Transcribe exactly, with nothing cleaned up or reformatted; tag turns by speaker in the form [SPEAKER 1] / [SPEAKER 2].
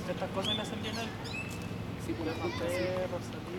[SPEAKER 1] estas cosas le hacen bien a él.
[SPEAKER 2] Sí, por
[SPEAKER 1] Llama
[SPEAKER 2] ejemplo, sí.
[SPEAKER 1] perros, salir.